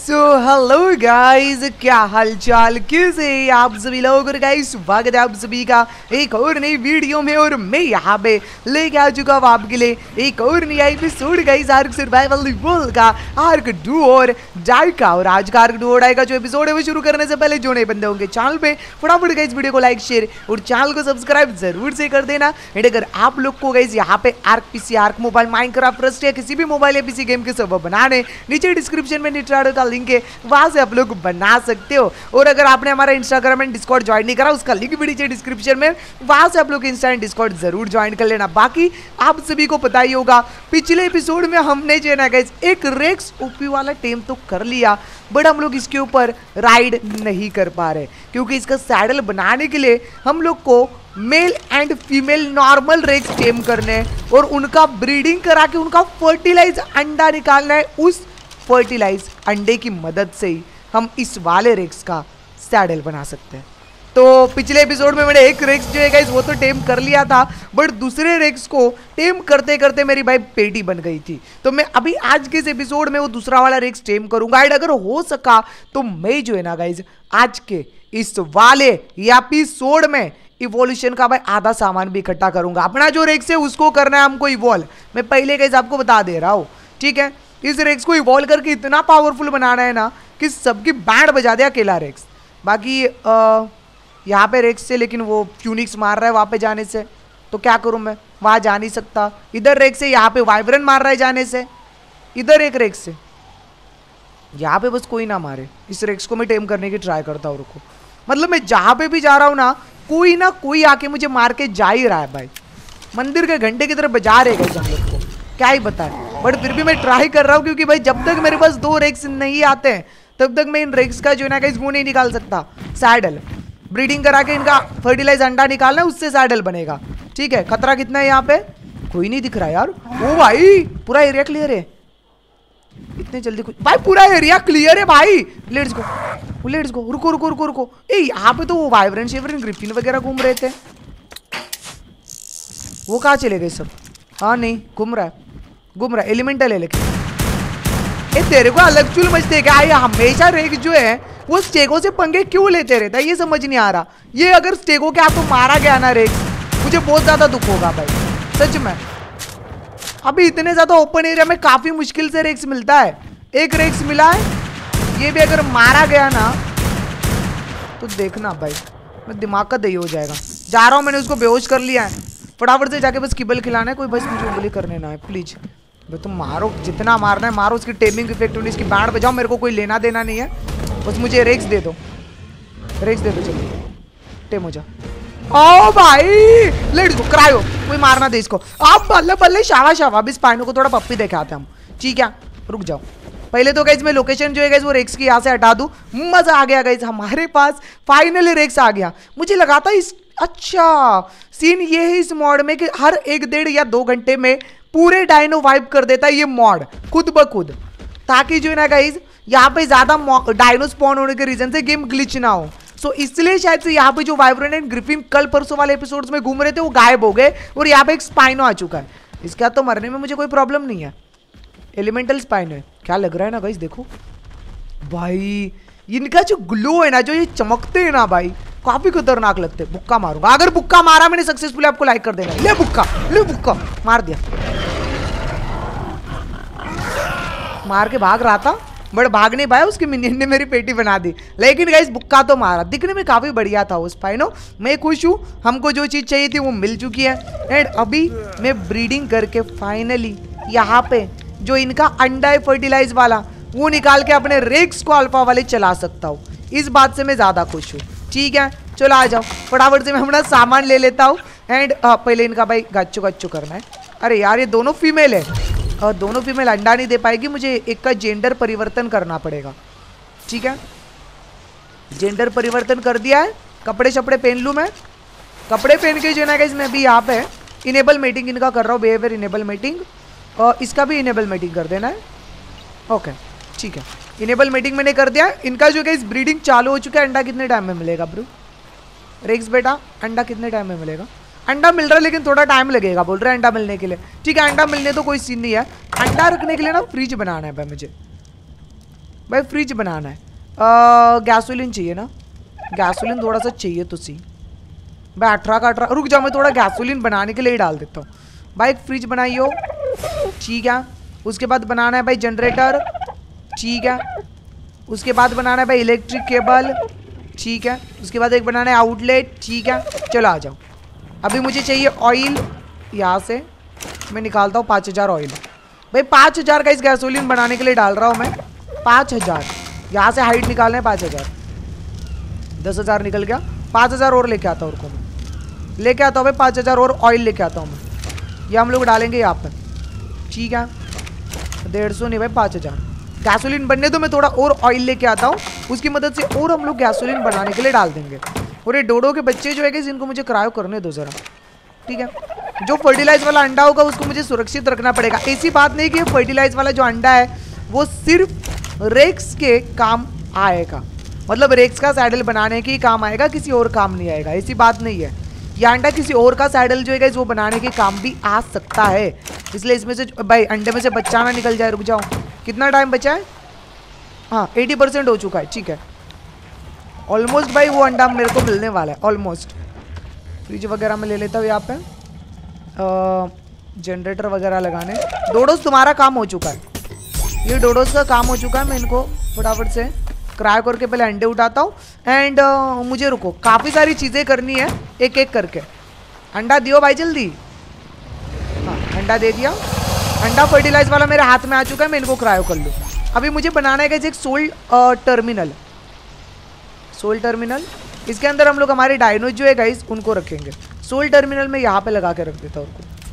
So hello guys, क्या हालचाल, कैसे आप सभी लोग। और गाइस स्वागत है आप सभी का एक और नई वीडियो में। और मैं यहाँ पे लेके आ चुका हूँ आपके लिए एक और नया episode guys, ark survival world का आर्क डू और डाई का। और आज का आर्क डू और डाई का जो एपिसोड है वो शुरू करने से पहले जो नए बंदे होंगे चैनल पे फटाफट गाइस वीडियो को लाइक शेयर और चैनल को सब्सक्राइब जरूर से कर देना। एंड अगर आप लोग को गाइस यहाँ पे ark PC, ark mobile, Minecraft, Rust या किसी भी मोबाइल या पीसी गेम के सर्वर बनाने, नीचे डिस्क्रिप्शन में निट्राडो का लिंक है, वहां से आप लोग बना सकते हो। और अगर आपने हमारा इंस्टाग्राम एंड डिस्कॉर्ड ज्वाइन नहीं करा, उसका लिंक भी नीचे डिस्क्रिप्शन में, वहां से आप लोग इंस्टा एंड डिस्कॉर्ड जरूर ज्वाइन कर लेना। बाकी आप सभी को पता ही होगा पिछले एपिसोड में हमने जो है ना गाइस एक रेक्स ओपी वाला टेम तो कर लिया, बट हम लोग इसके ऊपर राइड नहीं कर पा रहे क्योंकि इसका सैडल बनाने के लिए हम लोग को male and female normal rex tame करने और उनका ब्रीडिंग करा के उनका फर्टिलाइज अंडा निकालना है। उस फर्टिलाइज अंडे की मदद से ही हम इस वाले रेक्स का सैडल बना सकते हैं। तो पिछले एपिसोड में मैंने एक रेक्स जो है गाइस वो तो टेम कर लिया था, बट दूसरे रेक्स को टेम करते करते मेरी भाई पेटी बन गई थी। तो मैं अभी आज के इस एपिसोड में वो दूसरा वाला रेक्स टेम करूंगा। एंड अगर हो सका तो मैं जो है ना गाइस आज के इस वाले एपिसोड में इवोल्यूशन का भाई आधा सामान भी इकट्ठा करूंगा। अपना जो रेक्स है उसको करना है हमको इवॉल्व। मैं पहले गाइस आपको बता दे रहा हूँ, ठीक है। इस रेक्स को इवॉल्व करके इतना पावरफुल बनाना है ना कि सबकी बैंड बजा दे अकेला रेक्स। बाकी यहाँ पे रेक्स से लेकिन वो फ्यूनिक्स मार रहा है वहाँ पे जाने से, तो क्या करूँ मैं, वहाँ जा नहीं सकता। इधर रेक्स से यहाँ पे वाइब्रेंट मार रहा है जाने से, इधर एक रेक्स से, यहाँ पे बस कोई ना मारे। इस रेक्स को मैं टेम करने की ट्राई करता हूँ, रुको। मतलब मैं जहाँ पे भी जा रहा हूँ ना कोई आके मुझे मार के जा ही रहा है भाई। मंदिर के घंटे की तरफ बजा रहे गए हम लोग को, क्या ही बताए। बट फिर भी मैं ट्राई कर रहा हूँ क्योंकि भाई जब तक मेरे पास 2 रेक्स नहीं आते हैं तब तक मैं इन रेक्स का जो है ना गाइस वो नहीं निकाल सकता सैडल। ब्रीडिंग करा के इनका फर्टिलाइज अंडा निकालना है, उससे सैडल बनेगा, ठीक है। खतरा कितना है यहाँ पे, कोई नहीं दिख रहा यार। ओ भाई पूरा एरिया क्लियर है, इतने जल्दी कुछ भाई, पूरा एरिया क्लियर है भाई। लेट्स गो लेट्स गो, रुको रुको रुको रुको। ए यहाँ पे तो वो वाइब्रेंट शेवरेंट ग्रिफिन वगैरह घूम रहे थे, वो कहाँ चले गए सब। हाँ नहीं घूम रहा है एलिमेंटल है लेकिन। ए तेरे को अलग चुल मचते क्या, ये हमेशा रेक्स जो है वो स्टेगो से पंगे क्यों लेते रहता है, ये समझ नहीं आ रहा। ये अगर स्टेगो के आपको मारा गया ना रेक्स, मुझे बहुत ज्यादा दुख होगा भाई सच में। अभी इतने ज्यादा ओपन एरिया में काफी मुश्किल से रेक्स मिलता है। एक रेक्स मिला है, ये भी अगर मारा गया ना तो देखना भाई मैं दिमाग का दही हो जाएगा। जा रहा हूँ, मैंने उसको बेहोश कर लिया है। फटाफट से जाके बस किबल खिलाना है, कोई बस मुझे उंगली करने ना है प्लीज। भाई तुम मारो, जितना मारना है मारो, उसकी टेमिंग इफेक्ट होनी, इसकी बैंड बजाओ, मेरे को कोई लेना देना नहीं है। बस मुझे रेक्स दे दो, चलो टेम हो जा। ओ भाई लेट्स गो, क्रायो, कोई मारना दे इसको। आप बल्ले बल्ले शाबाश शाबाश। अभी स्पाइनो को थोड़ा पप्पी देखे आते हम, ठीक है। रुक जाओ, पहले तो गाइस मैं लोकेशन जो है गाइस वो रेक्स की यहाँ से हटा दूं। मजा आ गया गाइस, हमारे पास फाइनली रेक्स आ गया। मुझे लगा था इस अच्छा सीन ये है इस मॉड में कि हर 1-1.5 या 2 घंटे में पूरे डायनो वाइप कर देता है ये मॉड खुद ब खुद, ताकि जो है ना गाइस यहाँ पे ज्यादा डायनो स्पॉन होने के रीजन से गेम ग्लिच ना हो। सो इसलिए शायद से यहाँ पे जो वाइब्रेंट एंड ग्रिफिन कल परसों वाले एपिसोड्स में घूम रहे थे वो गायब हो गए और यहाँ पे एक स्पाइनो आ चुका है। इसके बाद तो मरने में मुझे कोई प्रॉब्लम नहीं है। एलिमेंटल स्पाइनो है, क्या लग रहा है ना गाइस, देखो भाई इनका जो ग्लो है ना, जो ये चमकते हैं ना भाई, काफी खतरनाक लगते हैं। बुक्का मारूंगा, अगर बुक्का मारा मैंने सक्सेसफुली आपको लाइक कर देना। ले बुक्का मार दिया, मार के भाग रहा था बट भाग नहीं पाया, उसके मिनियन ने मेरी पेटी बना दी। लेकिन गाइस बुक्का तो मारा, दिखने में काफी बढ़िया था वो स्पाइनो। मैं खुश हूँ, हमको जो चीज चाहिए थी वो मिल चुकी है। एंड अभी मैं ब्रीडिंग करके फाइनली यहाँ पे जो इनका अंडा है फर्टिलाइज वाला वो निकाल के अपने रेक्स को अल्फा वाले चला सकता हूँ। इस बात से मैं ज्यादा खुश हूँ, ठीक है। चलो आ जाओ, फटाफट से मैं अपना सामान ले लेता हूँ। एंड पहले इनका भाई गच्चू करना है। अरे यार ये दोनों फीमेल है और दोनों फीमेल अंडा नहीं दे पाएगी, मुझे एक का जेंडर परिवर्तन करना पड़ेगा, ठीक है। जेंडर परिवर्तन कर दिया है, कपड़े शपड़े पहन लूँ मैं। कपड़े पहन के जो है ना गाइस मैं भी यहाँ पे इनेबल मीटिंग इनका कर रहा हूँ, बिहेवियर इनेबल मीटिंग, और इसका भी इनेबल मीटिंग कर देना है। ओके ठीक है, इनेबल मीटिंग मैंने कर दिया। इनका जो गाइस ब्रीडिंग चालू हो चुका है। अंडा कितने टाइम में मिलेगा ब्रो रेक्स बेटा, अंडा कितने टाइम में मिलेगा? अंडा मिल रहा है लेकिन थोड़ा टाइम लगेगा बोल रहे हैं अंडा मिलने के लिए। ठीक है अंडा मिलने तो कोई सीन नहीं है, अंडा रखने के लिए ना फ्रिज बनाना है भाई मुझे। भाई फ्रिज बनाना है। गैसोलीन चाहिए ना, गैसोलीन थोड़ा सा चाहिए तो सी भाई। 18 का 18, रुक जाओ मैं थोड़ा गैसोलीन बनाने के लिए डाल देता हूँ। भाई एक फ्रिज बनाइयो, ठीक है। उसके बाद बनाना है भाई जनरेटर, ठीक है। उसके बाद बनाना है भाई इलेक्ट्रिक केबल, ठीक है। उसके बाद एक बनाना है आउटलेट, ठीक है। चलो आ जाओ। अभी मुझे चाहिए ऑयल, यहाँ से मैं निकालता हूँ 5000 ऑयल। भाई 5000 का इस गैसोलीन बनाने के लिए डाल रहा हूँ मैं। 5000 यहाँ से हाइट निकालना है, 5000, 10,000 निकल गया। 5000 और लेके आता हूँ, रुको मैं लेके आता हूँ भाई 5000 और ऑयल लेके आता हूँ मैं। ये हम लोग डालेंगे यहाँ पर, ठीक है। 150 नहीं भाई 5000 गैसोलीन बनने दो। मैं थोड़ा और ऑयल लेके आता हूँ, उसकी मदद से और हम लोग गैसोलीन बनाने के लिए डाल देंगे। और ये डोडो के बच्चे जो है कि इनको मुझे क्रायो करने दो ज़रा, ठीक है। जो फर्टिलाइज वाला अंडा होगा उसको मुझे सुरक्षित रखना पड़ेगा। ऐसी बात नहीं कि फर्टिलाइज वाला जो अंडा है वो सिर्फ रेक्स के काम आएगा, मतलब रेक्स का सैडल बनाने के ही काम आएगा, किसी और काम नहीं आएगा, ऐसी बात नहीं है। यह अंडा किसी और का सैडल जो है वो बनाने के काम भी आ सकता है। इसलिए इसमें से भाई अंडे में से बच्चा ना निकल जाए। रुक जाओ, कितना टाइम बचा है? हाँ 80% हो चुका है, ठीक है। ऑलमोस्ट भाई वो अंडा मेरे को मिलने वाला है, ऑलमोस्ट। फ्रिज वगैरह में ले लेता हूँ यहाँ पे, जनरेटर वगैरह लगाने। डोडोस तुम्हारा काम हो चुका है, ये डोडोस का काम हो चुका है। मैं इनको फटाफट से क्रायो करके पहले अंडे उठाता हूँ। एंड मुझे रुको, काफ़ी सारी चीज़ें करनी है एक एक करके। अंडा दियो भाई जल्दी। हाँ अंडा दे दिया। अंडा फर्टिलाइज वाला मेरे हाथ में आ चुका है, मैं इनको क्रायो कर लूँ। अभी मुझे बनाना है एक सोल टर्मिनल, सोल टर्मिनल। इसके अंदर हम लोग हमारे डायनो जो है गाइस उनको रखेंगे। सोल टर्मिनल में यहाँ पे लगा के रख देता हूँ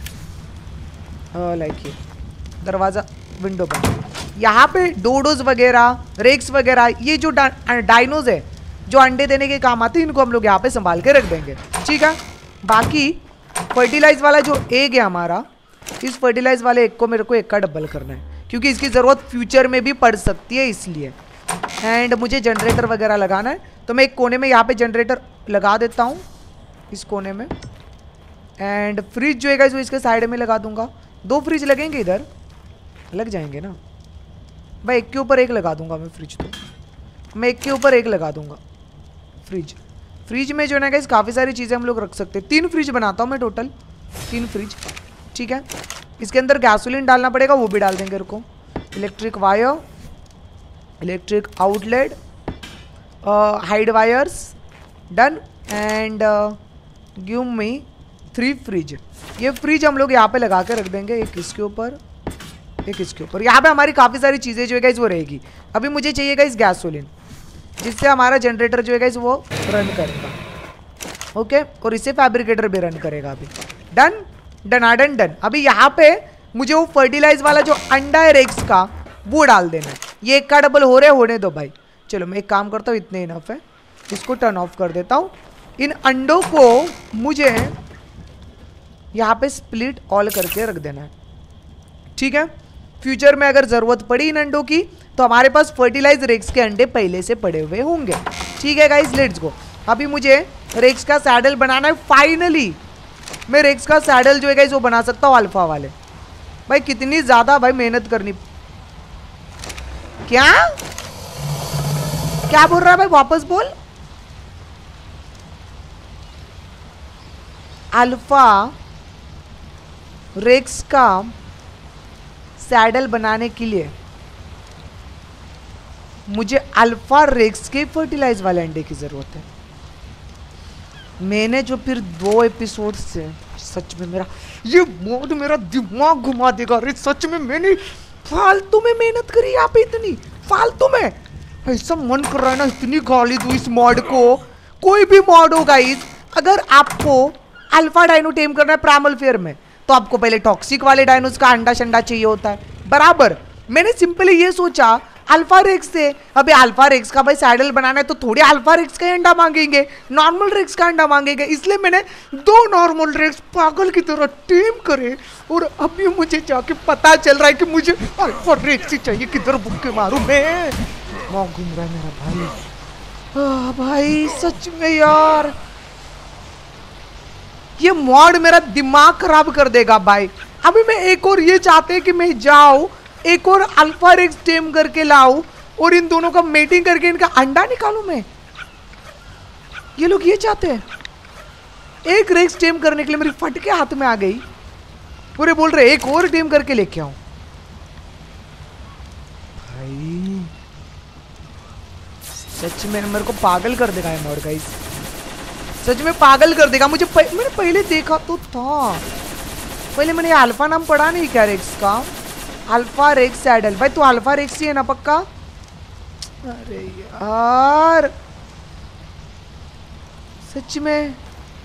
उनको, लाइक ये दरवाज़ा विंडो पर। यहाँ पे डोडोज वगैरह, रेक्स वगैरह, ये जो डायनोज है जो अंडे देने के काम आते हैं, इनको हम लोग यहाँ पे संभाल के रख देंगे, ठीक है। बाकी फर्टिलाइज वाला जो एग है हमारा, इस फर्टिलाइज वाले एग को मेरे को एक का डबल करना है, क्योंकि इसकी ज़रूरत फ्यूचर में भी पड़ सकती है, इसलिए। एंड मुझे जनरेटर वगैरह लगाना है, तो मैं एक कोने में यहाँ पे जनरेटर लगा देता हूँ, इस कोने में। एंड फ्रिज जो है जो इसके साइड में लगा दूंगा। 2 फ्रिज लगेंगे, इधर लग जाएंगे ना भाई। एक के ऊपर एक लगा दूंगा मैं फ्रिज, तो मैं एक के ऊपर एक लगा दूंगा फ्रिज। फ्रिज में जो है ना गाइस काफ़ी सारी चीज़ें हम लोग रख सकते हैं। 3 फ्रिज बनाता हूँ मैं, टोटल 3 फ्रिज, ठीक है। इसके अंदर गैसोलीन डालना पड़ेगा, वो भी डाल देंगे, रुको। Electric wire, electric outlet, hide wires, done. And give me 3 fridge. ये फ्रिज हम लोग यहाँ पे लगा के रख देंगे, एक इसके ऊपर एक इसके ऊपर। यहाँ पे हमारी काफ़ी सारी चीज़ें जो है गाइस वो रहेगी। अभी मुझे चाहिए गाइस गैसोलीन, जिससे हमारा जनरेटर जो है गाइस वो रन करेगा, ओके। और इससे फैब्रिकेटर भी रन करेगा। अभी डन डन डन। अभी यहाँ पे मुझे वो फर्टिलाइज वाला जो अंडा है रेक्स का, वो डाल देना है। ये एक का डबल हो रहे होने दो भाई। चलो मैं एक काम करता हूँ, इतने इनफ है, इसको टर्न ऑफ कर देता हूँ। इन अंडों को मुझे यहाँ पे स्प्लिट ऑल करके रख देना है, ठीक है। फ्यूचर में अगर ज़रूरत पड़ी इन अंडों की, तो हमारे पास फर्टिलाइज रेक्स के अंडे पहले से पड़े हुए होंगे, ठीक है गाइस। Let's go. अभी मुझे रेक्स का सैडल बनाना है। फाइनली मैं रेक्स का सैडल जो है गाइस वो बना सकता हूँ अल्फा वाले। भाई कितनी ज़्यादा भाई मेहनत करनी। क्या क्या बोल रहा है भाई, वापस बोल। अल्फा रेक्स का सैडल बनाने के लिए मुझे अल्फा रेक्स के फर्टिलाइज वाले अंडे की जरूरत है। मैंने जो फिर 2 एपिसोड से सच में ये मोड मेरा दिमाग घुमा देगा रे। सच में मैंने फालतू में मेहनत करी यहाँ पे, इतनी फालतू में। ऐसा मन कर रहा है ना इतनी गाली दूं इस मॉड को। कोई भी मॉड हो गाइस, अगर आपको अल्फा डायनो टेम करना है प्राइमल फेयर में, तो आपको पहले टॉक्सिक वाले डायनोस का अंडा शंडा चाहिए होता है, बराबर। मैंने सिंपली ये सोचा अल्फा रेक्स से, अभी अल्फा रेक्स का भाई सैडल बनाना है तो थोड़ी अल्फा रेक्स का अंडा मांगेंगे, नॉर्मल रेक्स का अंडा मांगेंगे। इसलिए मैंने 2 नॉर्मल रेक्स पागल की तरह टीम करे। और अभी मुझे जाके पता चल रहा है कि मुझे अल्फा रेक्स ही चाहिए। किधर बुक्के मारूं मैं, मौत घूम रहा है मेरा भाई। भाई सच में यार ये मॉड मेरा दिमाग खराब कर देगा भाई। अभी मैं एक और ये चाहते हैं कि मैं जाऊं एक और अल्फा रेक्स टेम करके लाऊं, और इन दोनों का मेटिंग करके इनका अंडा निकालूं मैं? ये लोग ये चाहते हैं। एक रेक्स टेम करने के लिए मेरी फट के हाथ में आ गई, पूरे बोल रहे एक और टेम करके लेके आऊं। भाई सच में मेरे को पागल कर देगा ये मॉड गाइस, सच में पागल कर देगा मुझे। मैंने पहले देखा तो था, पहले मैंने अल्फा नाम पढ़ा नहीं क्या रेक्स का? Alpha rex saddle. भाई तू अल्फा रेक्स ही है ना पक्का? अरे यार सच में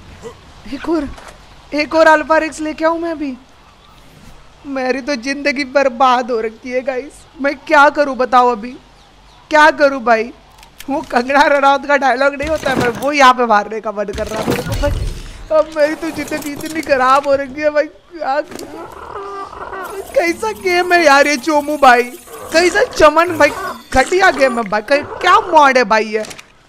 एक और अल्फा रेक्स लेके आऊं मैं अभी? मेरी तो जिंदगी बर्बाद हो रखी है गाइस। मैं क्या करूं बताओ, अभी क्या करूं भाई? वो कंगना रनौत का डायलॉग नहीं होता है, मैं वो यहाँ पे मारने का मन कर रहा मेरे को भाई। अब मेरी तो जिंदगी इतनी खराब हो रखी है भाई, क्या कैसा गेम है यार ये चोमू भाई, कैसा चमन भाई, घटिया गेम है भाई, क्या मॉड है भाई ये।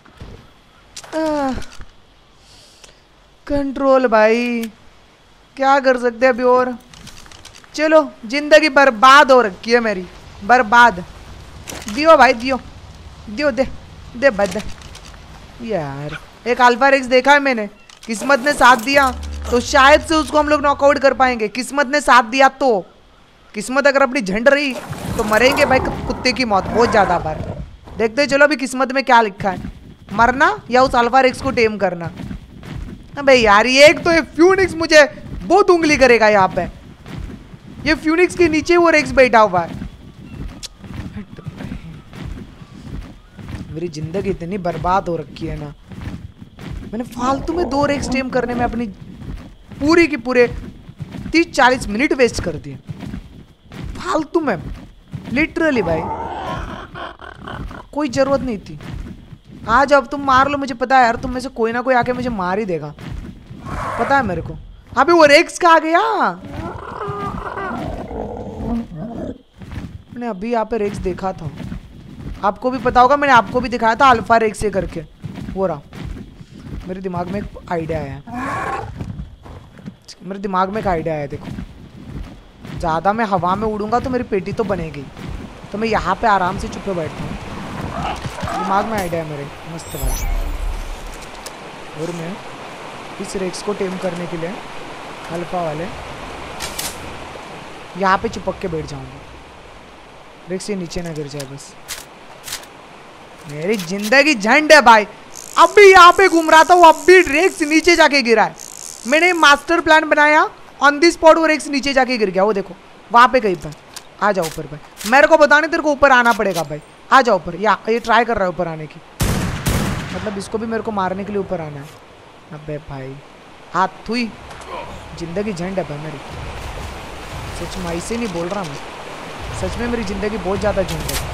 कंट्रोल भाई, क्या कर सकते हैं अभी और? चलो जिंदगी बर्बाद हो रखी है मेरी, बर्बाद। दियो भाई दियो, दियो दे भाई दे। यार एक अल्फा रेक्स देखा है मैंने, किस्मत ने साथ दिया तो शायद से उसको हम लोग नॉकआउट कर पाएंगे। किस्मत ने साथ दिया तो, किस्मत अगर अपनी झंड रही तो मरेंगे भाई कुत्ते की मौत बहुत ज्यादा बार। देखते चलो अभी किस्मत में क्या लिखा है, मरना या उस अल्फा रेक्स को टेम करना। अबे यार ये एक तो ये फ्यूनिक्स मुझे बहुत उंगली करेगा यहाँ पे, ये फ्यूनिक्स के नीचे वो रेक्स बैठा हुआ है। मेरी जिंदगी इतनी बर्बाद हो रखी है ना, मैंने फालतू में 2 रेक्स टेम करने में अपनी पूरी की पूरे 30-40 मिनट वेस्ट कर दिए फालतू में, लिटरली भाई कोई जरूरत नहीं थी। आज अब तुम मार लो, मुझे पता है यार तुम में से कोई ना कोई आके मुझे मार ही देगा, पता है मेरे को। अभी वो रेक्स का आ गया, मैंने अभी यहाँ पे रेक्स देखा था, आपको भी पता होगा, मैंने आपको भी दिखाया था अल्फा रेक्स से करके। वो रहा, मेरे दिमाग में एक आइडिया आया, मेरे दिमाग में एक आइडिया आया। देखो ज़्यादा मैं हवा में उड़ूंगा तो मेरी पेटी तो बनेगी, तो मैं यहाँ पे आराम से चुप बैठता हूँ। दिमाग में आइडिया है मेरे मस्त भाई, और मैं इस रेक्स को टेम करने के लिए अल्फा वाले यहाँ पे चिपक के बैठ जाऊंगा, रेक्स ये नीचे ना गिर जाए बस। मेरी जिंदगी झंड है भाई, अभी यहाँ पे घूम रहा था वो, अभी रेक्स नीचे जाके गिरा है। मैंने मास्टर प्लान बनाया, ऑन दी स्पॉट वो रेक्स नीचे जाके गिर गया। वो देखो वहाँ पे कहीं पर, आ जाओ ऊपर भाई, मेरे को बताने तेरे को ऊपर आना पड़ेगा भाई, आ जाओ ऊपर। ये ट्राई कर रहा है ऊपर आने की, मतलब इसको भी मेरे को मारने के लिए ऊपर आना है। अबे भाई हाथ हुई, जिंदगी झंड है भाई मेरी, सच में ऐसे नहीं बोल रहा मैं, सच में मेरी जिंदगी बहुत ज़्यादा झंड है।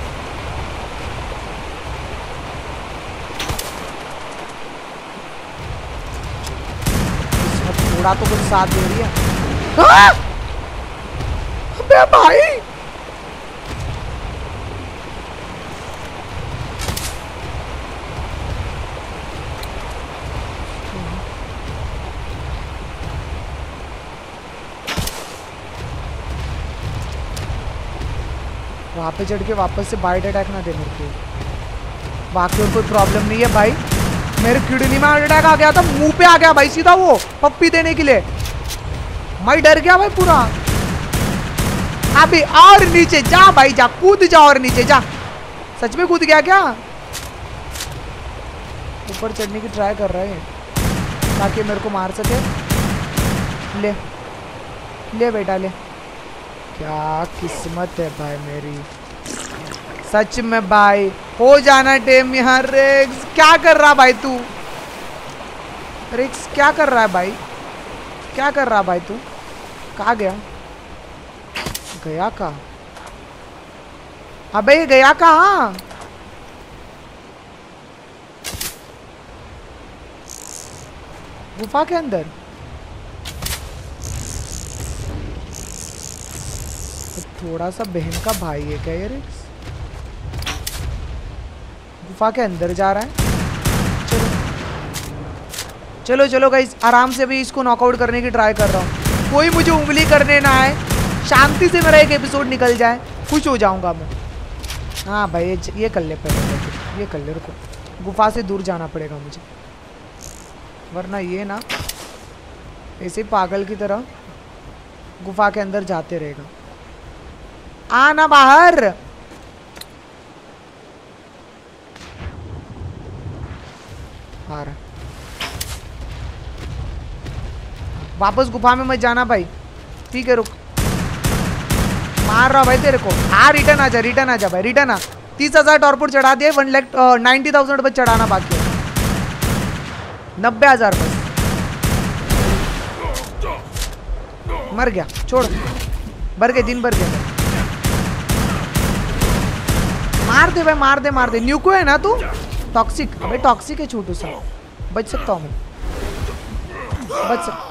थोड़ा तो कुछ साथ दे रही है। अबे भाई वहाँ पे चढ़ के वापस से बाइट अटैक ना दे मेरे को, बाकी और कोई प्रॉब्लम नहीं है भाई। मेरे किडनी में हार्ट अटैक आ गया था, मुंह पे आ गया भाई सीधा वो पप्पी देने के लिए, मैं डर गया भाई पूरा। अभी और नीचे जा भाई, जा कूद जा और नीचे जा। सच में कूद गया क्या? ऊपर चढ़ने की ट्राई कर रहा है ताकि मेरे को मार सके। ले ले बेटा ले, क्या किस्मत है भाई मेरी, सच में भाई। हो जाना टेम यहाँ। रेक्स क्या कर रहा भाई तू, रेक्स क्या कर रहा है भाई, क्या कर रहा भाई तू? कहाँ गया, गया कहाँ? अबे ये गया कहाँ? गुफा के अंदर? थोड़ा सा बहन का भाई है क्या ये रेक्स? गुफा के अंदर जा रहा है। चलो चलो चलो गाइस, आराम से भी इसको नॉकआउट करने की ट्राई कर रहा हूँ। कोई मुझे उंगली करने ना आए, शांति से मेरा एक एपिसोड निकल जाए, खुश हो जाऊंगा मैं। हाँ भाई ये कर ले पहले, ये कर ले। रुको, गुफा से दूर जाना पड़ेगा मुझे, वरना ये ना ऐसे पागल की तरह गुफा के अंदर जाते रहेगा। आना बाहर। आ रहा, वापस गुफा में मत जाना भाई, ठीक है? रुक, मार रहा भाई तेरे को। हाँ रिटर्न आ जा, रिटर्न आ जा भाई, रिटर्न आ। 30,000 टॉर्पोड चढ़ा दिए, 1,90,000 बस चढ़ाना बाकी है। 90,000 बस। मर गया, छोड़, भर गए, दिन भर गए। मार दे भाई, मार दे, मार दे। न्यूको है ना तू? टॉक्सिक, अबे टॉक्सिक है छोटू सा। बच सकता हूँ मैं, बच सकता।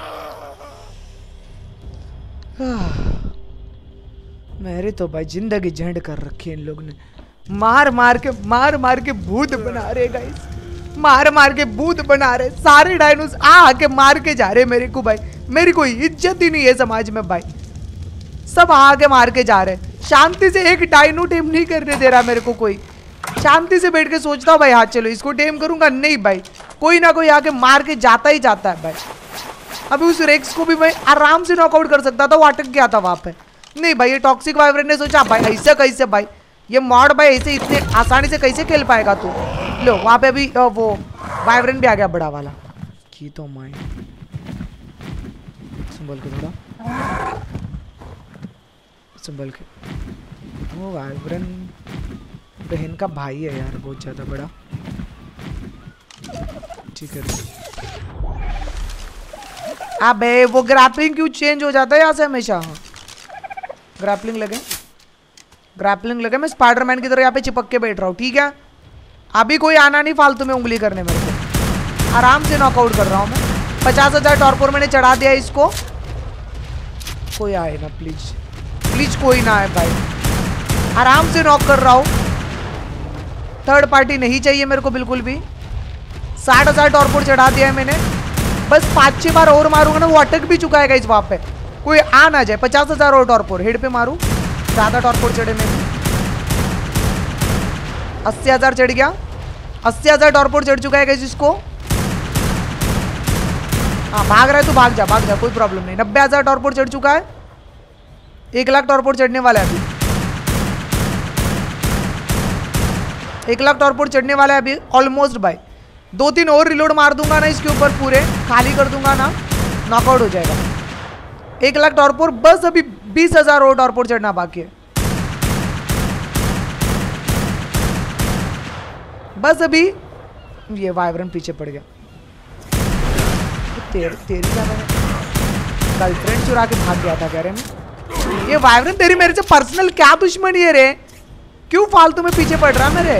मेरे तो भाई जिंदगी झंड कर रखी है इन लोग ने। मार मार के भूत बना रहे गाइस, मार मार के भूत बना रहे। सारे डायनोस आके मार के जा रहे मेरे को भाई। मेरी कोई इज्जत ही नहीं है समाज में भाई, सब आके मार के जा रहे। शांति से एक डायनो टेम नहीं करने दे रहा मेरे को कोई। शांति से बैठ के सोचता हूँ भाई हाँ चलो इसको टेम करूंगा, नहीं भाई, कोई ना कोई आके मार के जाता ही जाता है भाई। अभी उस रेक्स को भी मैं आराम से नॉकआउट कर सकता था, वो अटक गया था वहां पे। नहीं भाई, ये टॉक्सिक वाइब्रेंट ने सोचा भाई ऐसे कैसे भाई, ये मॉड भाई ऐसे इतने आसानी से कैसे खेल पाएगा तू। लो वहां पे अभी वो वाइब्रेंट भी आ गया बड़ा वाला की। तो माई संभल के, थोड़ा संभल के। वो वाइब्रेंट बहन का भाई है यार, बहुत ज्यादा बड़ा। ठीक है, अबे वो ग्रैपलिंग क्यों चेंज हो जाता है यहाँ से हमेशा? ग्रैपलिंग लगे, ग्रैपलिंग लगे। मैं स्पाइडरमैन की तरह यहाँ पे चिपक के बैठ रहा हूँ, ठीक है? अभी कोई आना नहीं फालतू में उंगली करने मेरे को। आराम से नॉकआउट कर रहा हूँ मैं। 50,000 टॉर्पोर मैंने चढ़ा दिया इसको। कोई आए ना प्लीज, प्लीज कोई ना आए भाई। आराम से नॉक कर रहा हूँ, थर्ड पार्टी नहीं चाहिए मेरे को बिल्कुल भी। 60,000 टॉर्पोर चढ़ा दिया है मैंने। बस 5-6 बार और मारूंगा ना, वो अटक भी चुका है इस वहां पे, कोई आ ना जाए। 50,000 और टॉर्पोर हेड पे मारू, ज्यादा टॉर्पोर चढ़े मेरे। 80,000 चढ़ गया, 80,000 टॉर्पोर चढ़ चुका है इसको। हाँ भाग रहा है तो भाग जा, भाग जा, कोई प्रॉब्लम नहीं। 90,000 टॉर्पोर चढ़ चुका है, 1,00,000 टॉर्पोर चढ़ने वाला है अभी। 1,00,000 टॉर्पोर चढ़ने वाला है अभी ऑलमोस्ट भाई। 2-3 और रिलोड मार दूंगा ना इसके ऊपर, पूरे खाली कर दूंगा ना, नॉकआउट हो जाएगा। 1,00,000 टॉर्पोर बस, अभी 20,000 और टॉर्पोर चढ़ना बाकी है बस अभी। ये वाइब्रेंट पीछे पड़ गया। तेरी क्या, मैंने गर्लफ्रेंड चुरा के भाग गया था कह रहे मैं। ये वाइब्रेंट तेरी मेरे से पर्सनल क्या दुश्मनी है रे? क्यों फालतू में पीछे पड़ रहा मेरे?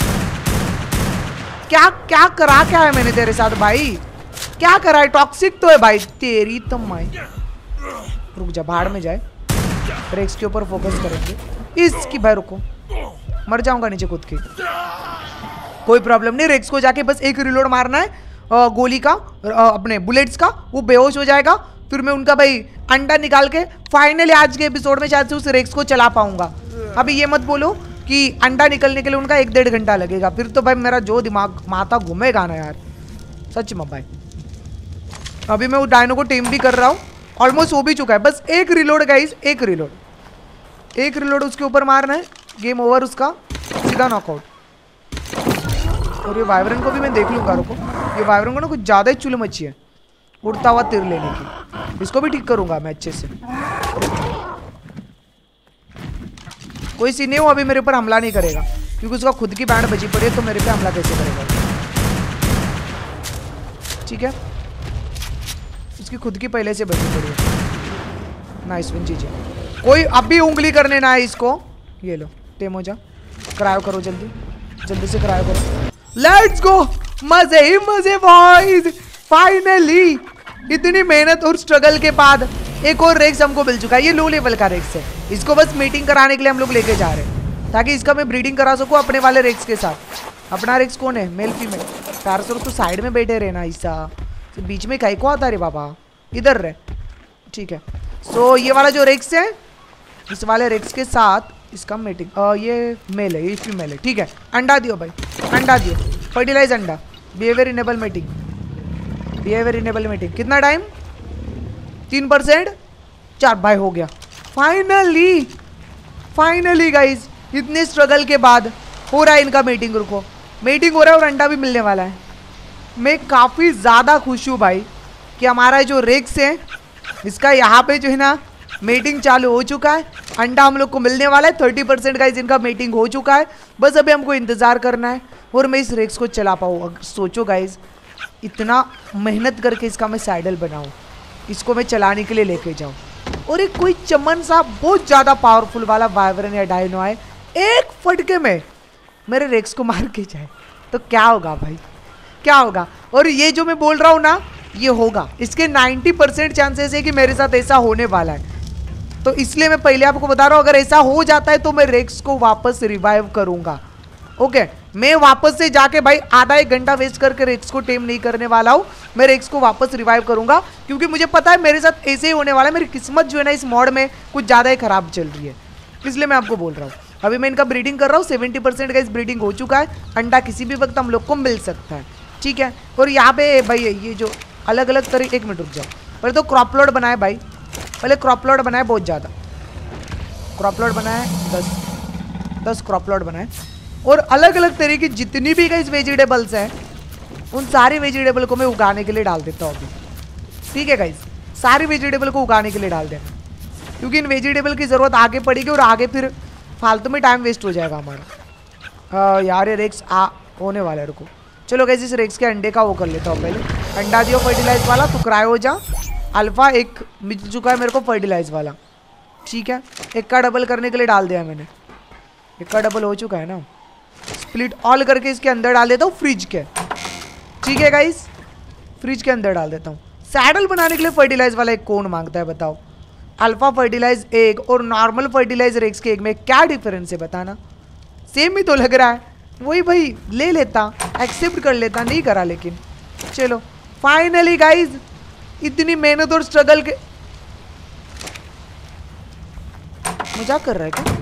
क्या क्या करा क्या है मैंने तेरे साथ भाई? क्या करा है? टॉक्सिक तो है भाई तेरी तो माई। रुक जा, भाड़ में जाए। रेक्स के ऊपर फोकस करेंगे इसकी। भाई रुको, मर जाऊंगा नीचे कूद के, कोई प्रॉब्लम नहीं। रेक्स को जाके बस एक रिलोड मारना है गोली का, अपने बुलेट्स का। वो बेहोश हो जाएगा, फिर मैं उनका भाई अंडा निकाल के फाइनली आज के एपिसोड में शायद से उस रेक्स को चला पाऊंगा। अभी ये मत बोलो कि अंडा निकलने के लिए उनका 1-1.5 घंटा लगेगा, फिर तो भाई मेरा जो दिमाग माथा घूमेगा ना यार, सच में भाई। अभी मैं उस डायनो को टीम भी कर रहा हूँ, ऑलमोस्ट हो भी चुका है। बस एक रिलोड गाइस, एक रिलोड उसके ऊपर मारना है, गेम ओवर उसका, सीधा नॉकआउट। और ये वाइब्रेंट को भी मैं देख लूंगा, रुको। ये वाइब्रेंट को ना कुछ ज्यादा ही चुल मची है, उड़ता हुआ तीर लेने की। इसको भी ठीक करूंगा मैं अच्छे से। कोई सीन नहीं, वो अभी मेरे ऊपर हमला नहीं करेगा क्योंकि उसका खुद की बैंड बची पड़ी है, तो मेरे पे हमला कैसे करेगा? ठीक है, उसकी खुद की पहले से बची पड़ी है। नाइस विन, चीजें कोई अभी उंगली करने ना है इसको। ये लो टेमो जा, क्रायो करो जल्दी, जल्दी से क्रायो करो। लेट्स गो, मजे ही मजे बॉयज। फाइनली इतनी मेहनत और स्ट्रगल के बाद एक और रेक्स हमको मिल चुका है। ये लो लेवल का रेक्स है, इसको बस मीटिंग कराने के लिए हम लोग लेके जा रहे हैं ताकि इसका मैं ब्रीडिंग करा सकूं अपने वाले रेक्स के साथ। अपना रेक्स कौन है? Male female. पैरसोर तो साइड में बैठे रहना, ऐसा तो बीच में कहीं को आता रे बाबा, इधर रहे। ठीक है, सो ये वाला जो रेक्स है, इस वाले रेक्स के साथ इसका मेटिंग ये मेल है, ये फीमेल है, ठीक है। अंडा दियो भाई, अंडा दियो, फर्टिलाइज अंडा। Behaviour enable mating, behaviour enable mating. कितना टाइम? 3%। 4 भाई हो गया फाइनली। फाइनली गाइज इतने स्ट्रगल के बाद हो रहा है इनका मीटिंग। रुको, मीटिंग हो रहा है और अंडा भी मिलने वाला है। मैं काफ़ी ज़्यादा खुश हूँ भाई कि हमारा जो रेक्स है इसका यहाँ पे जो है ना मीटिंग चालू हो चुका है। अंडा हम लोग को मिलने वाला है। 30% गाइज इनका मीटिंग हो चुका है। बस अभी हमको इंतज़ार करना है और मैं इस रेक्स को चला पाऊँ। अगर सोचो गाइज इतना मेहनत करके इसका मैं सैडल बनाऊँ, इसको मैं चलाने के लिए लेके जाऊँ और एक कोई चमन सा बहुत ज़्यादा पावरफुल वाला वाइब्रेन या डायनो आए, एक फटके में मेरे रेक्स को मार के जाए तो क्या होगा भाई, क्या होगा। और ये जो मैं बोल रहा हूँ ना ये होगा, इसके 90% चांसेस है कि मेरे साथ ऐसा होने वाला है। तो इसलिए मैं पहले आपको बता रहा हूँ, अगर ऐसा हो जाता है तो मैं रेक्स को वापस रिवाइव करूंगा। ओके, मैं वापस से जाके भाई आधा 1 घंटा वेस्ट करके रेक्स को टेम नहीं करने वाला हूँ। मैं रेक्स को वापस रिवाइव करूंगा क्योंकि मुझे पता है मेरे साथ ऐसे ही होने वाला है। मेरी किस्मत जो है ना इस मॉड में कुछ ज़्यादा ही खराब चल रही है, इसलिए मैं आपको बोल रहा हूँ। अभी मैं इनका ब्रीडिंग कर रहा हूँ। 70% का इस ब्रीडिंग हो चुका है। अंडा किसी भी वक्त हम लोग को मिल सकता है, ठीक है। और यहाँ पे भाई ये जो अलग अलग तरीके, 1 मिनट रुक जाओ, पहले तो क्रॉप लोड बनाए भाई, पहले क्रॉप लोड बनाए, बहुत ज़्यादा क्रॉप लोड बनाए, 10 क्रॉप लोड बनाए। और अलग अलग तरीके की जितनी भी गाइस वेजिटेबल्स हैं उन सारी वेजिटेबल को मैं उगाने के लिए डाल देता हूँ अभी, ठीक है गाइस। सारी वेजिटेबल को उगाने के लिए डाल देना क्योंकि इन वेजिटेबल की ज़रूरत आगे पड़ेगी और आगे फिर फालतू में टाइम वेस्ट हो जाएगा हमारा। यार ये रेक्स होने वाला है, रुको। चलो गाइस इस रेक्स के अंडे का वो कर लेता हूँ पहले। अंडा दियो फर्टिलाइज वाला, तो क्रायो जा। अल्फा एक मिल चुका है मेरे को फर्टिलाइज वाला, ठीक है। एक का डबल करने के लिए डाल दिया मैंने, एक का डबल हो चुका है ना। स्प्लिट ऑल करके इसके अंदर डाल देता हूँ फ्रिज के, ठीक है गाइस। फ्रिज के अंदर डाल देता हूँ। सैडल बनाने के लिए फर्टिलाइज वाला एक कौन मांगता है बताओ? अल्फा फर्टिलाइज एक और नॉर्मल फर्टिलाइज रेक्स के एक में क्या डिफरेंस है बताना? सेम ही तो लग रहा है। वही भाई ले लेता, एक्सेप्ट कर लेता, नहीं करा लेकिन। चलो फाइनली गाइज इतनी मेहनत और स्ट्रगल के, मजाक कर रहा है क्या?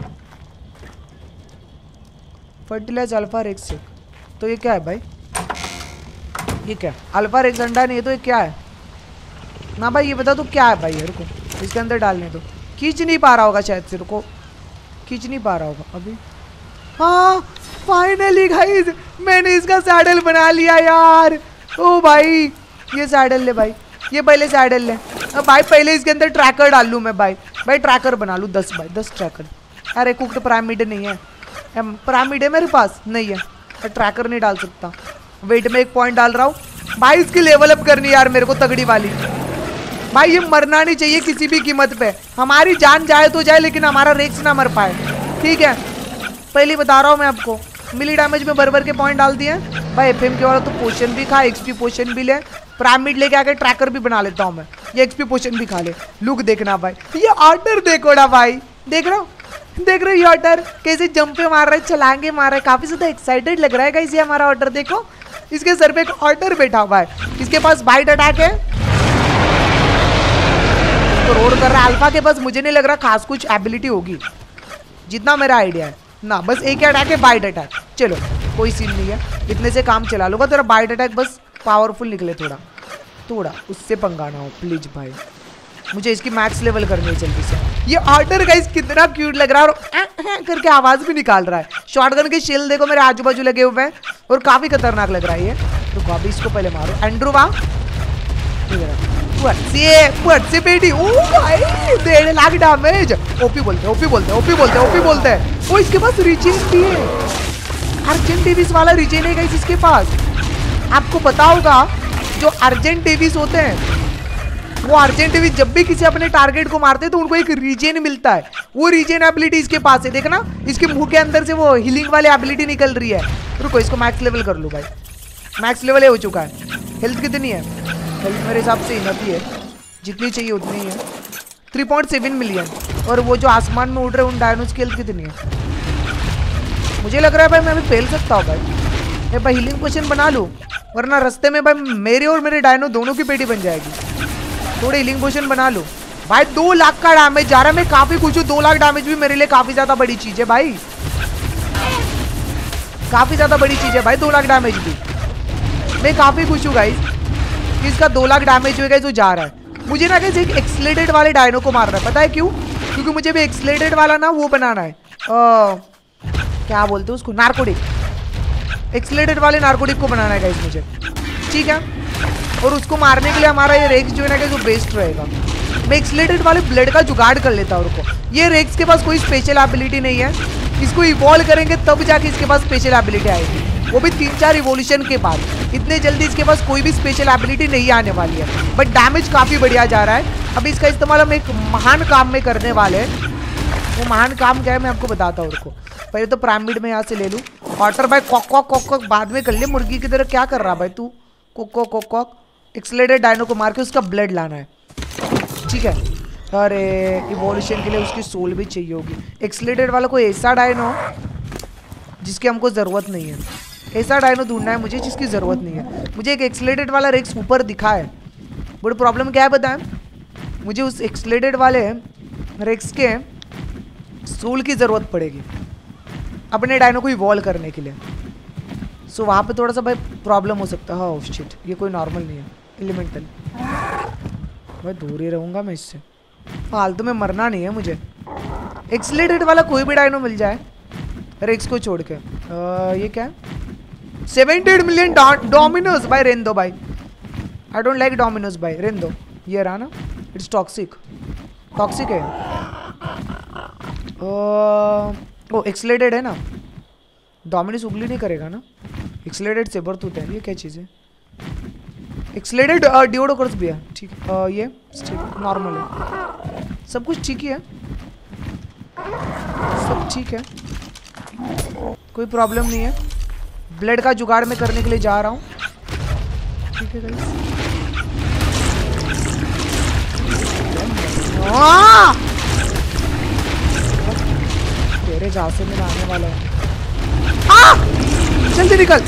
फर्टिलाइज अल्फा रेक्स से, तो ये क्या है भाई? ये क्या है? अल्फा रेक्स अंडा नहीं है तो ये क्या है ना भाई? ये बता तो क्या है भाई? रुको इसके अंदर डालने दो। खींच नहीं पा रहा होगा शायद से, रुको खींच नहीं पा रहा होगा अभी। हाँ फाइनली गाइस मैंने इसका सैडल बना लिया यार। ओ भाई ये सैडल ले भाई, ये पहले सैडल ले। अब भाई पहले इसके अंदर ट्रैकर डाल लूँ मैं भाई ट्रैकर बना लूँ 10 बाई 10 ट्रैकर। अरे कुक्ड पिरामिड नहीं है, पिरामिड है मेरे पास नहीं है, मैं ट्रैकर नहीं डाल सकता। वेट में 1 पॉइंट डाल रहा हूँ भाई। इसकी लेवल अप करनी यार मेरे को तगड़ी वाली भाई। ये मरना नहीं चाहिए किसी भी कीमत पे। हमारी जान जाए तो जाए लेकिन हमारा रेक्स ना मर पाए, ठीक है। पहले बता रहा हूँ मैं आपको। मिली डैमेज में भर के पॉइंट डाल दिए भाई। एफएम के वाला तो पोशन भी खा, एक्सपी पोशन भी ले, पिरामिड लेके आके ट्रैकर भी बना लेता हूँ मैं। ये एक्सपी पोशन भी खा ले। लुक देखना भाई, ये ऑर्डर देखो ना भाई, देख रहा हूँ देख रहे हो ये ऑर्डर कैसे जंपे मार रहा है, छलांगे मार रहा है। काफी ज्यादा एक्साइटेड लग रहा है गाइस ये हमारा ऑर्डर। देखो इसके सर पे एक ऑर्डर बैठा हुआ है। इसके पास बाइट अटैक है तो रोड कर रहा है। अल्फा के पास मुझे नहीं लग रहा खास कुछ एबिलिटी होगी जितना मेरा आइडिया है ना। बस एक ही अटैक है बाइट अटैक। चलो कोई सीन नहीं है, इतने से काम चला लूंगा। तेरा बाइट अटैक बस पावरफुल निकले थोड़ा उससे पंगाना हो प्लीज भाई। मुझे इसकी मैक्स लेवल करनी है जल्दी से। ये ऑर्डर गाइस कितना क्यूट लग रहा है और करके आवाज भी निकाल रहा है। शॉटगन के शेल देखो मेरे आजू बाजू लगे हुए हैं और काफी खतरनाक लग रहा है ये। तो अभी इसको पहले मारो। एंड्रू वाह से बेटी, ओ भाई 1.5 लाख डैमेज। ओपी बोलते हैं। ओ इसके पास रिचेन भी है, अर्जेंट डेविस वाला रिचेन है गाइस इसके पास। आपको पता होगा जो अर्जेंट डेविस होते हैं वो अर्जेंट डेविस जब भी किसी अपने टारगेट को मारते हैं तो उनको एक रीजन मिलता है। वो रीजन एबिलिटी इसके पास है। देखना इसके मुंह के अंदर से वो हीलिंग वाली एबिलिटी निकल रही है। रुको इसको मैक्स लेवल कर लूँ भाई। मैक्स लेवल हो चुका है। हेल्थ कितनी है? हेल्थ मेरे हिसाब से इनफ ही है, जितनी चाहिए उतनी ही है। 3.7 मिलियन। और वो जो आसमान में उड़ रहे उन डायनोस की हेल्थ कितनी है? मुझे लग रहा है भाई मैं अभी फेल सकता हूँ भाई। भाई हीलिंग पोशन बना लूँ वरना रास्ते में भाई मेरे और मेरे डायनो दोनों की पेटी बन जाएगी। थोड़े हीलिंग पोशन बना लो। भाई 2 लाख का डैमेज जा रहा है। मैं काफी खुश हूँ। 2 लाख डैमेज भी मेरे लिए काफी ज्यादा बड़ी चीज है भाई, काफी ज्यादा बड़ी चीज है भाई 2 लाख डैमेज भी। मैं काफी खुश हूँ गाइस कि इसका 2 लाख डैमेज जो है जो जा रहा है। मुझे ना गाइस एक एक्सलेटेड वाले डायनो को मारना है, पता है क्यों? क्योंकि मुझे भी एक्सलेटेड वाला ना वो बनाना है, क्या बोलते हैं उसको, नार्कोटिक। एक्सलेटेड वाले नार्कोटिक को बनाना है गाइस मुझे, ठीक है। और उसको मारने के लिए हमारा ये रेक्स जो है ना गाइस वो बेस्ट रहेगा। मैं एक्सलेटेड वाले ब्लेड का जुगाड़ कर लेता हूँ। रुको, ये रेक्स के पास कोई स्पेशल एबिलिटी नहीं है, इसको इवॉल्व करेंगे तब जाके इसके पास स्पेशल एबिलिटी आएगी, वो भी 3-4 इवोल्यूशन के बाद। इतने जल्दी इसके पास कोई भी स्पेशल एबिलिटी नहीं आने वाली है, बट डैमेज काफी बढ़िया जा रहा है। अभी इसका इस्तेमाल हम एक महान काम में करने वाले हैं। वो महान काम क्या है मैं आपको बताता हूँ। रुको, पहले तो पिरामिड में यहाँ से ले लूँ। वाटर भाई कॉक कॉक कॉक कॉक बाद में कर ले, मुर्गी की तरह क्या कर रहा भाई तू? कॉक कॉक कॉक कॉक। एक्सलेटेड डायनो को मार के उसका ब्लड लाना है, ठीक है। अरे इवोल्यूशन के लिए उसकी सोल भी चाहिए होगी। एक्सलेटेड वाला कोई ऐसा डायनो जिसकी हमको ज़रूरत नहीं है, ऐसा डायनो ढूंढना है मुझे जिसकी ज़रूरत नहीं है। मुझे एक एक्सलेटेड वाला रेक्स ऊपर दिखा है, बड़ी प्रॉब्लम क्या है बताएं? मुझे उस एक्सलेटेड वाले रेक्स के सोल की ज़रूरत पड़ेगी अपने डायनो को इवॉल्व करने के लिए। सो वहाँ पे थोड़ा सा भाई प्रॉब्लम हो सकता है। हाँ शिट, ये कोई नॉर्मल नहीं है, एलिमेंटल। भाई दूर ही रहूँगा मैं इससे, फालतू में मरना नहीं है मुझे। एक्सलेटेड वाला कोई भी डायनो मिल जाए रेक्स को छोड़ के। ये क्या है? 78 मिलियन डोमिनोज भाई, रेन दो भाई। आई डोंट लाइक डोमिनोज भाई, रेन दो। ये रहा ना, इट्स टॉक्सिक, टॉक्सिक है। ओ एक्सलेटेड है ना, डोमिनोज उंगली नहीं करेगा ना। एक्सलेटेड से बर्थ होता है, ये क्या चीज़ है? एक्सलेटेड डिओडोकर्स भी है, ठीक है। ये नॉर्मल है, सब कुछ ठीक ही है, सब ठीक है, कोई प्रॉब्लम नहीं है। ब्लड का जुगाड़ में करने के लिए जा रहा हूँ, ठीक है गाइस। तेरे झांसे में आने वाला है। जल्दी निकल,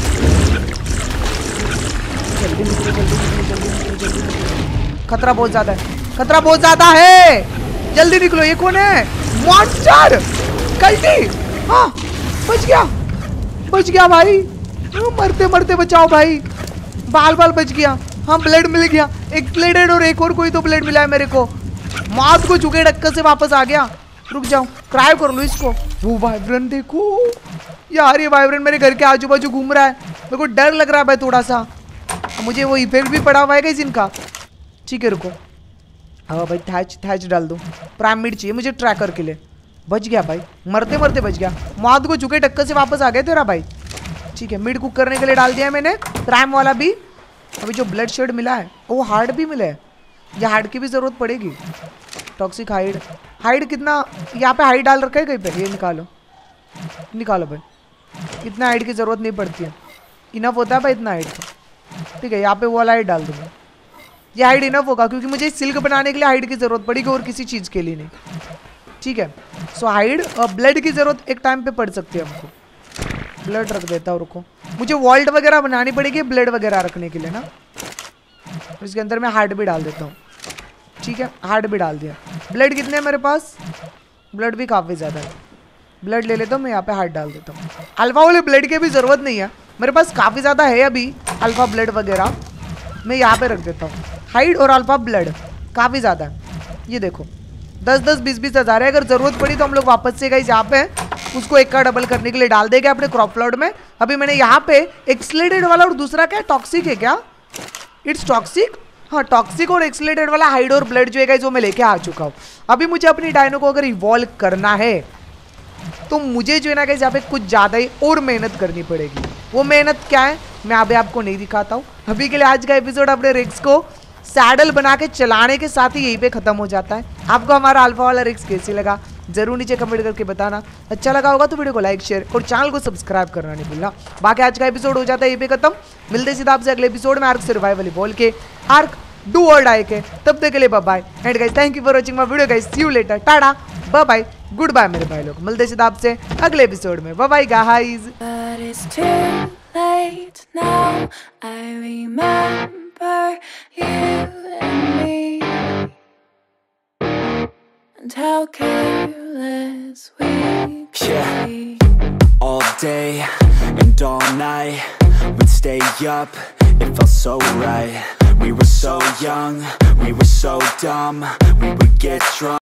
जल्दी निकलो, जल्दी निकलो, जल्दी निकलो, जल्दी निकलो। खतरा बहुत ज्यादा है, खतरा बहुत ज्यादा है, जल्दी निकलो। ये कौन है? मॉन्स्टर कल्टी। हाँ बच गया, बच गया भाई, मरते मरते बचाओ भाई, बाल बाल बच गया। हाँ ब्लड मिल गया, एक ब्लेडेड और एक और कोई तो ब्लड मिला है मेरे को। मौत को झुके डक्कर से वापस आ गया। रुक जाओ, क्राई कर लो इसको। वो वाइब्रेंट देखो यार, ये वाइब्रेंट मेरे घर के आजू बाजू घूम रहा है, मेरे को डर लग रहा है भाई थोड़ा सा। मुझे वो इफेक्ट भी पड़ा हुआ है गाइस इनका, ठीक है। रुको, हाँ भाई थैच डाल दो। पिरामिड चाहिए मुझे ट्रैकर के लिए। बच गया भाई, मरते मरते बच गया। मौत को झुके टक्कर से वापस आ गया तेरा भाई, ठीक है। मिड कुक करने के लिए डाल दिया मैंने, प्राइम वाला भी। अभी जो ब्लड शेड मिला है वो हार्ड भी मिला है, या हार्ड की भी जरूरत पड़ेगी। टॉक्सिक हाइड, हाइड कितना यहाँ पे हाइड डाल रखा है कहीं पे? ये निकालो, निकालो भाई, इतना हाइड की जरूरत नहीं पड़ती है, इनफ होता है भाई इतना हाइड का, ठीक है। यहाँ पे वो वाला हाइड डाल दूंगा, ये हाइड इनफ होगा क्योंकि मुझे सिल्क बनाने के लिए हाइड की जरूरत पड़ेगी और किसी चीज़ के लिए नहीं, ठीक है। सो हाइड और ब्लड की जरूरत एक टाइम पे पड़ सकती है हमको। ब्लड रख देता हूँ, रुको। मुझे वॉल्ट वगैरह बनानी पड़ेगी ब्लड वगैरह रखने के लिए ना। इसके अंदर मैं हार्ट भी डाल देता हूँ, ठीक है। हार्ट भी डाल दिया। ब्लड कितने हैं मेरे पास? ब्लड भी काफ़ी ज़्यादा है, ब्लड ले लेता हूँ मैं, यहाँ पे हार्ट डाल देता हूँ। अल्फा वाले ब्लड की भी ज़रूरत नहीं है, मेरे पास काफ़ी ज़्यादा है अभी अल्फा ब्लड वगैरह। मैं यहाँ पे रख देता हूँ हाइड और अल्फा ब्लड, काफ़ी ज़्यादा है। ये देखो 10-10, 20-20 हज़ार है। अगर ज़रूरत पड़ी तो हम लोग वापस से गाइस यहाँ पे उसको एक का डबल करने के लिए डाल देंगे अपने क्रॉप प्लॉट में। अभी मैंने यहाँ पे एक्सलेटेड वाला और दूसरा क्या टॉक्सिक है क्या? इट्स टॉक्सिक, हाँ टॉक्सिक और एक्सलेटेड वाला हाइड और ब्लड जो है गाइस वो मैं लेके आ चुका हूँ। अभी मुझे अपनी डायनो को अगर इवॉल्व करना है तो मुझे जो है ना गाइस यहाँ पे कुछ ज़्यादा ही और मेहनत करनी पड़ेगी। वो मेहनत क्या है मैं अभी आपको नहीं दिखाता हूँ। अभी के लिए आज का एपिसोड अपने रिक्स को सैडल बना के चलाने के साथ ही यहीं पे खत्म हो जाता है। आपको हमारा अल्फा वाला रिक्स कैसे लगा जरूर नीचे कमेंट करके बताना। अच्छा लगा होगा तो वीडियो को लाइक शेयर और चैनल को सब्सक्राइब करना नहीं भूलना। बाकी आज का एपिसोड हो जाता है यहीं पे खत्म। मिलते सीधा आपसे अगले एपिसोड में आर्क सर्वाइवल बोल के आर्क डू और डाई के। तब तक के लिए bye bye and guys thank you for watching my video guys. See you later, टाटा बाय बाय गुड बाय मेरे भाई लोग। मिलते सीधा आपसे अगले एपिसोड में, bye bye guys. Late now, I remember you and me. and how careless we could be. All day and all night, we'd stay up, it felt so right. We were so young, we were so dumb, we would get drunk.